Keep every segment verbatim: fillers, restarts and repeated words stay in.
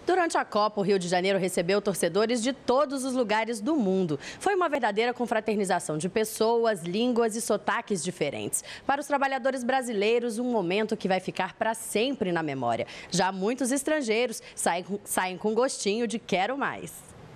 Durante a Copa, o Rio de Janeiro recebeu torcedores de todos os lugares do mundo. Foi uma verdadeira confraternização de pessoas, línguas e sotaques diferentes. Para os trabalhadores brasileiros, um momento que vai ficar para sempre na memória. Já muitos estrangeiros saem, saem com gostinho de quero mais.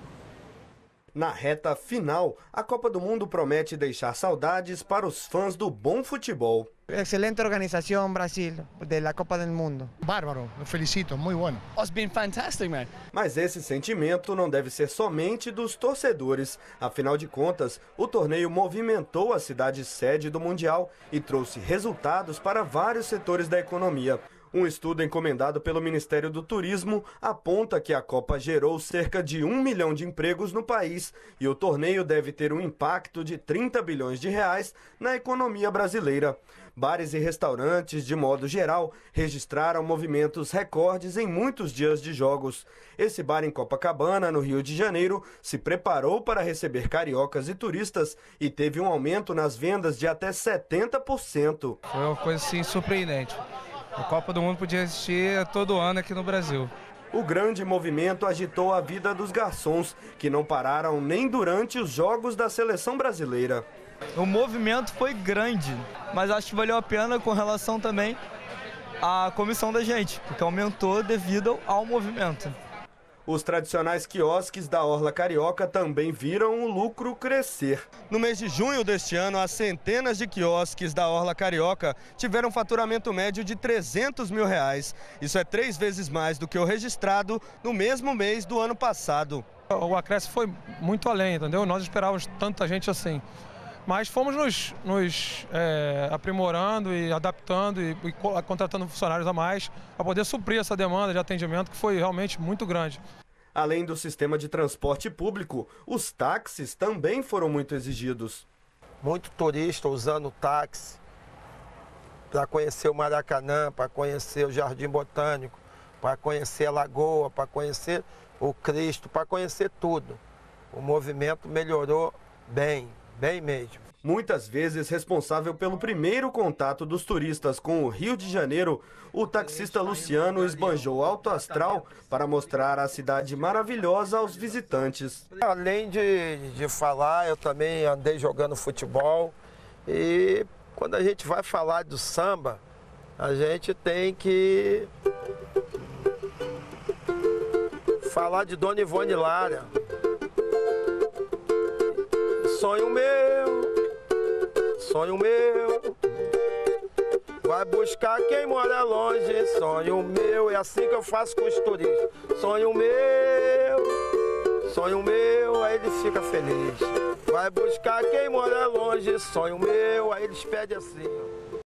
Na reta final, a Copa do Mundo promete deixar saudades para os fãs do bom futebol. Excelente organização, Brasil, da Copa do Mundo. Bárbaro, eu felicito, muito bom. It's been fantastic, man. Mas esse sentimento não deve ser somente dos torcedores. Afinal de contas, o torneio movimentou a cidade sede do Mundial e trouxe resultados para vários setores da economia. Um estudo encomendado pelo Ministério do Turismo aponta que a Copa gerou cerca de um milhão de empregos no país e o torneio deve ter um impacto de trinta bilhões de reais na economia brasileira. Bares e restaurantes, de modo geral, registraram movimentos recordes em muitos dias de jogos. Esse bar em Copacabana, no Rio de Janeiro, se preparou para receber cariocas e turistas e teve um aumento nas vendas de até setenta por cento. Foi uma coisa assim surpreendente. A Copa do Mundo podia existir todo ano aqui no Brasil. O grande movimento agitou a vida dos garçons, que não pararam nem durante os jogos da seleção brasileira. O movimento foi grande, mas acho que valeu a pena com relação também à comissão da gente, porque aumentou devido ao movimento. Os tradicionais quiosques da Orla Carioca também viram o lucro crescer. No mês de junho deste ano, as centenas de quiosques da Orla Carioca tiveram um faturamento médio de trezentos mil reais. Isso é três vezes mais do que o registrado no mesmo mês do ano passado. O acréscimo foi muito além, entendeu? Nós esperávamos tanta gente assim. Mas fomos nos, nos é, aprimorando e adaptando e, e contratando funcionários a mais para poder suprir essa demanda de atendimento que foi realmente muito grande. Além do sistema de transporte público, os táxis também foram muito exigidos. Muito turista usando táxi para conhecer o Maracanã, para conhecer o Jardim Botânico, para conhecer a Lagoa, para conhecer o Cristo, para conhecer tudo. O movimento melhorou bem. Bem mesmo. Muitas vezes responsável pelo primeiro contato dos turistas com o Rio de Janeiro, o taxista Luciano esbanjou alto astral para mostrar a cidade maravilhosa aos visitantes. Além de, de falar, eu também andei jogando futebol e quando a gente vai falar do samba, a gente tem que falar de Dona Ivone Lara. Sonho meu, sonho meu, vai buscar quem mora longe. Sonho meu, é assim que eu faço com os turistas. Sonho meu, sonho meu, aí ele fica feliz. Vai buscar quem mora longe. Sonho meu, aí eles pedem assim.